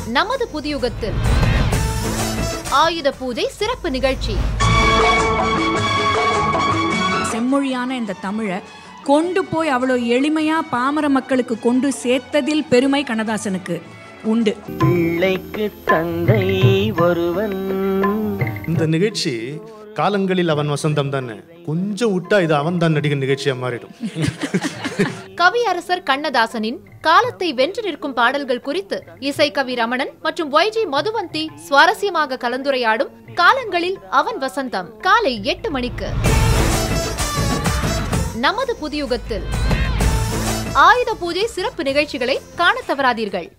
நமது புதியுகத்தில் ஆயுத பூஜை சிறப்பு நிகழ்ச்சி. செம்மொழியான இந்த தமிழை கொண்டு போய் அவ்வளோ எளிமையா பாமர மக்களுக்கு கொண்டு சேர்த்ததில் பெருமை கண்ணதாசனுக்கு உண்டு. பிள்ளைக்கு தந்தை ஒருவன். இந்த நிகழ்ச்சி காலங்களில் அவன் வசந்தம் தானே, கொஞ்சம் விட்டா இது அவன் தான் நடிகர் நிகழ்ச்சியா மாறிடும். கவியரசர் கண்ணதாசனின் காலத்தை வென்று நிற்கும் பாடல்கள் குறித்து இசைக்கவி ரமணன் மற்றும் YG மதுவந்தி சுவாரஸ்யமாக கலந்துரையாடும் காலங்களில் அவன் வசந்தம் காலை 8 மணிக்கு நமது புதியுகத்தில் ஆயுத பூஜை சிறப்பு நிகழ்ச்சிகளை காண தவறாதீர்கள்.